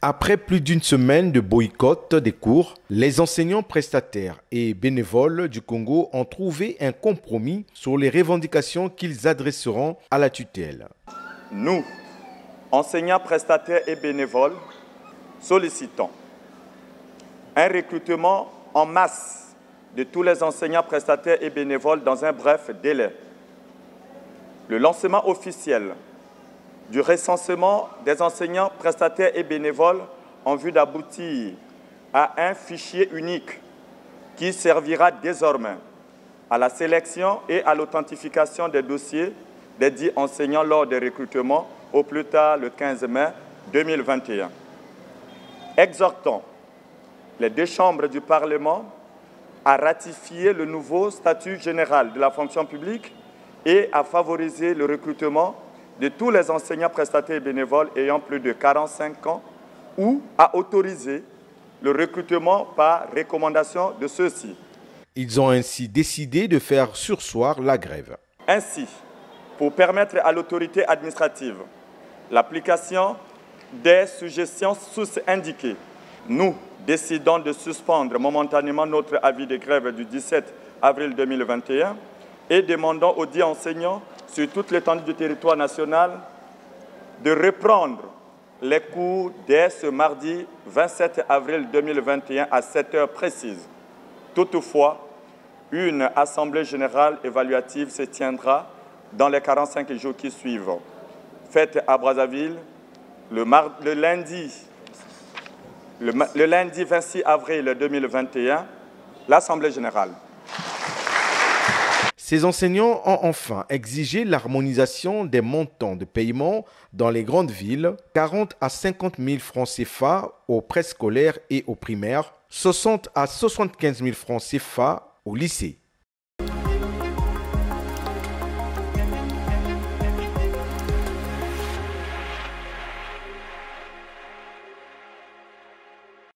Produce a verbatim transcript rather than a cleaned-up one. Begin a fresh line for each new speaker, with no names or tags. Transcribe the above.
Après plus d'une semaine de boycott des cours, les enseignants prestataires et bénévoles du Congo ont trouvé un compromis sur les revendications qu'ils adresseront à la tutelle.
Nous, enseignants prestataires et bénévoles, sollicitons un recrutement en masse de tous les enseignants prestataires et bénévoles dans un bref délai. Le lancement officiel du recensement des enseignants prestataires et bénévoles en vue d'aboutir à un fichier unique qui servira désormais à la sélection et à l'authentification des dossiers des dix enseignants lors des recrutements au plus tard le quinze mai deux mille vingt et un. Exhortons les deux chambres du Parlement à ratifier le nouveau statut général de la fonction publique et à favoriser le recrutement de tous les enseignants prestataires et bénévoles ayant plus de quarante-cinq ans ou à autoriser le recrutement par recommandation de ceux-ci.
Ils ont ainsi décidé de faire surseoir la grève.
Ainsi, pour permettre à l'autorité administrative l'application des suggestions sous-indiquées, nous décidons de suspendre momentanément notre avis de grève du dix-sept avril deux mille vingt et un et demandons aux dix enseignants sur toute l'étendue du territoire national de reprendre les cours dès ce mardi vingt-sept avril deux mille vingt et un à sept heures précises. Toutefois, une assemblée générale évaluative se tiendra dans les quarante-cinq jours qui suivent. Faite à Brazzaville le, mar le, lundi, le, le lundi vingt-six avril deux mille vingt et un, l'assemblée générale.
Ces enseignants ont enfin exigé l'harmonisation des montants de paiement dans les grandes villes, quarante à cinquante mille francs C F A aux préscolaires et aux primaires, soixante à soixante-quinze mille francs C F A au lycée.